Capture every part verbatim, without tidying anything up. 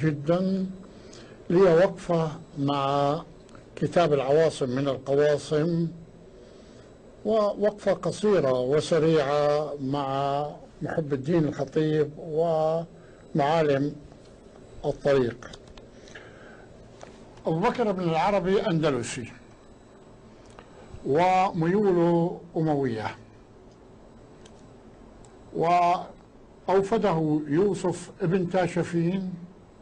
جدا لي وقفة مع كتاب العواصم من القواصم، ووقفة قصيرة وسريعة مع محب الدين الخطيب ومعالم الطريق. أبو بكر بن العربي أندلسي وميوله أموية، وأوفده يوسف ابن تاشفين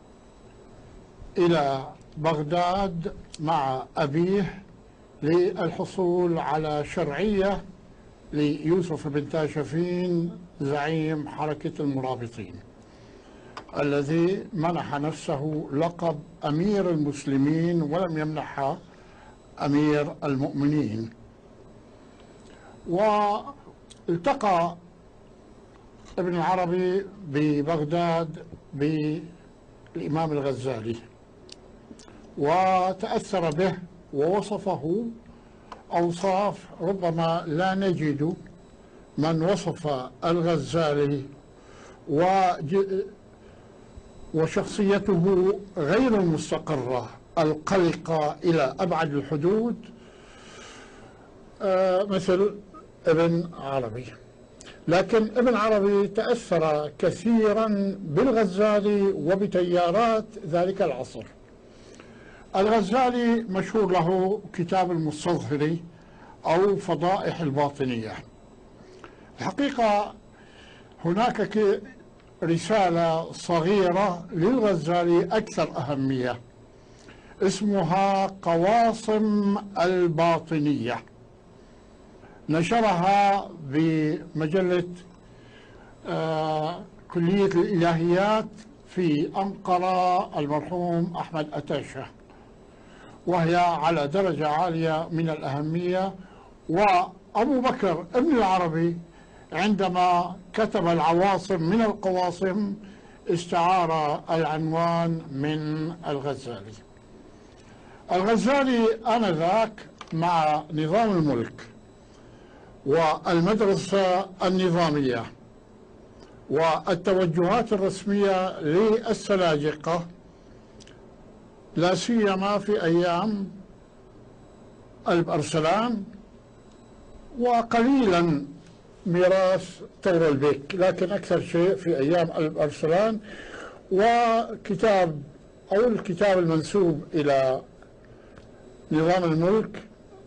إلى بغداد مع أبيه للحصول على شرعية ليوسف بن تاشفين زعيم حركة المرابطين الذي منح نفسه لقب أمير المسلمين ولم يمنحها أمير المؤمنين. والتقى ابن العربي ببغداد بالإمام الغزالي وتأثر به ووصفه أوصاف ربما لا نجد من وصف الغزالي وشخصيته غير المستقرة القلقة إلى أبعد الحدود مثل ابن عربي. لكن ابن عربي تأثر كثيرا بالغزالي وبتيارات ذلك العصر. الغزالي مشهور له كتاب المستظهري أو فضائح الباطنية. الحقيقة هناك رسالة صغيرة للغزالي أكثر أهمية اسمها قواصم الباطنية، نشرها بمجلة آه كلية الإلهيات في أنقرة المرحوم أحمد أتاشة، وهي على درجة عالية من الأهمية. وأبو بكر ابن العربي عندما كتب العواصم من القواصم استعار العنوان من الغزالي. الغزالي آنذاك مع نظام الملك والمدرسة النظامية والتوجهات الرسمية للسلاجقة، لا سيما في أيام الب أرسلان وقليلا ميراث طور البيك، لكن أكثر شيء في أيام الب أرسلان، وكتاب أو الكتاب المنسوب إلى نظام الملك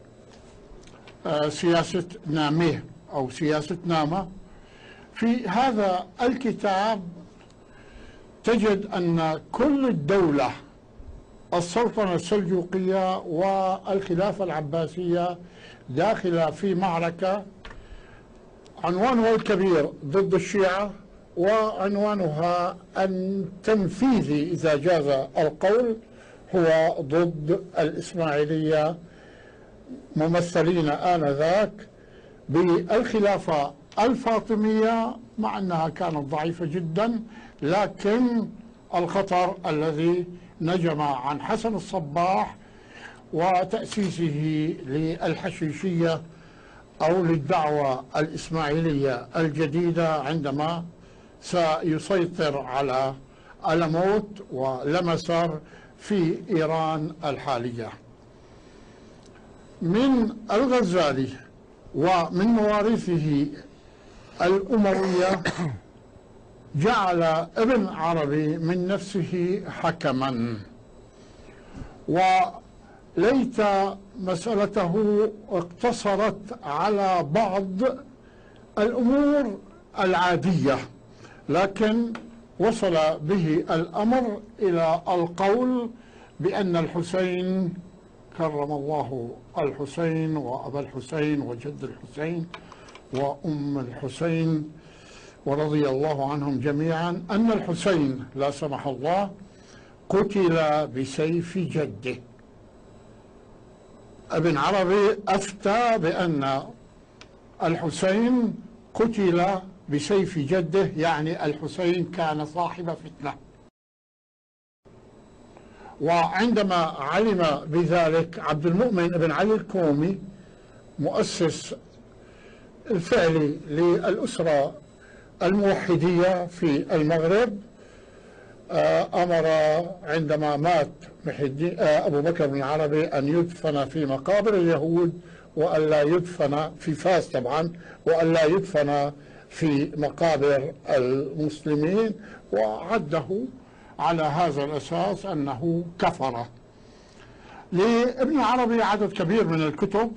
سياسة نامه أو سياسة نامة. في هذا الكتاب تجد أن كل الدولة، السلطنة السلجوقية والخلافة العباسية، داخلة في معركة عنوانها الكبير ضد الشيعة، وعنوانها التنفيذي إذا جاز القول هو ضد الإسماعيلية، ممثلين آنذاك بالخلافة الفاطمية، مع أنها كانت ضعيفة جدا، لكن الخطر الذي نجم عن حسن الصباح وتأسيسه للحشيشية أو للدعوة الإسماعيلية الجديدة عندما سيسيطر على ألموت ولمسر في إيران الحالية. من الغزالي ومن مواريثه الأموية جعل ابن عربي من نفسه حكما، وليت مسألته اقتصرت على بعض الأمور العادية، لكن وصل به الأمر إلى القول بأن الحسين كرم الله الحسين وأبا الحسين وجد الحسين وأم الحسين ورضي الله عنهم جميعا، أن الحسين لا سمح الله قتل بسيف جده. ابن عربي أفتى بأن الحسين قتل بسيف جده، يعني الحسين كان صاحب فتنة. وعندما علم بذلك عبد المؤمن بن علي الكومي مؤسس الفعلي للأسرة الموحدية في المغرب أمر عندما مات محي الدين أبو بكر بن العربي أن يدفن في مقابر اليهود، وألا يدفن في فاس طبعا، وألا يدفن في مقابر المسلمين، وعده على هذا الأساس أنه كفر. لابن عربي عدد كبير من الكتب،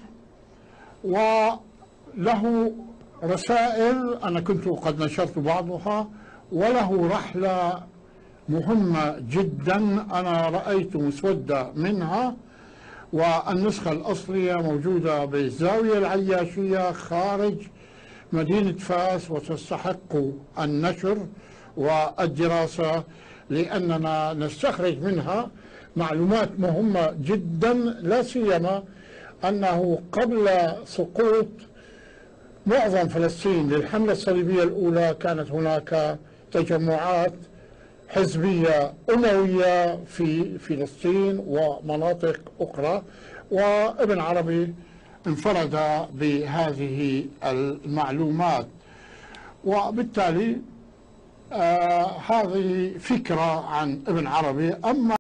وله رسائل أنا كنت قد نشرت بعضها، وله رحلة مهمة جدا أنا رأيت مسودة منها، والنسخة الأصلية موجودة بالزاوية العياشية خارج مدينة فاس، وتستحق النشر والدراسة لأننا نستخرج منها معلومات مهمة جدا، لا سيما أنه قبل سقوط معظم فلسطين للحملة الصليبية الأولى كانت هناك تجمعات حزبية أموية في فلسطين ومناطق أخرى، وابن عربي انفرد بهذه المعلومات، وبالتالي آه هذه فكرة عن ابن عربي. أما